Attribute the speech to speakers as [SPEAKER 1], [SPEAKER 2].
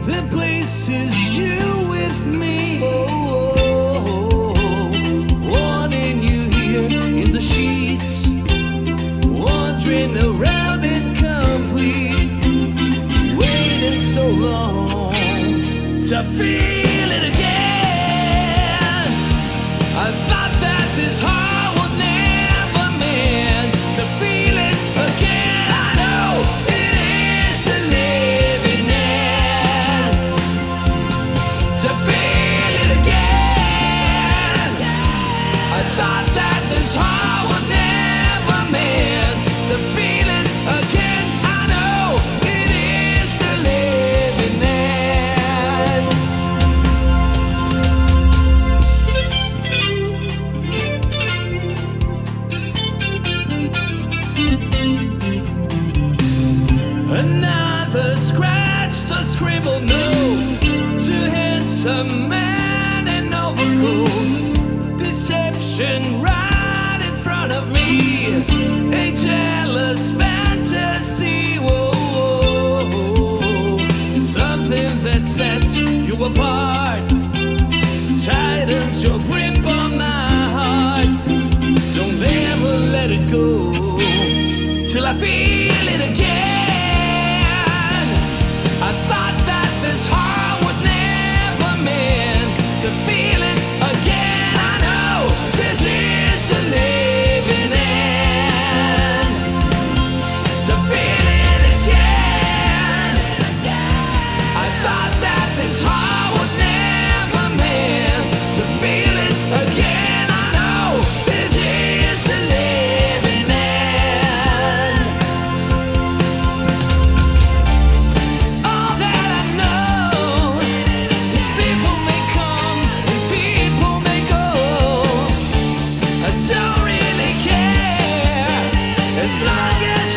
[SPEAKER 1] The place is you with me. Wanting you here in the sheets, wandering around incomplete, waiting so long to feel it again. I thought that this heart was never meant to feel it again. I know it is to live in it, to feel it again. I thought that this heart was never meant to feel it again. I know it is to live in it. Another scratch, the scribbled note to handsome man in overcoat. Deception right in front of me, a jealous fantasy. Whoa, something that sets you apart, tightens your grip on my heart. Don't ever let it go till I feel it again. I thought that this heart was never meant to feel it again. I know this is to live in it, to feel it again. I thought that this heart was never meant to feel it again. I know this is to live in it. All that I know is people may come and people may go. I don't really care as long as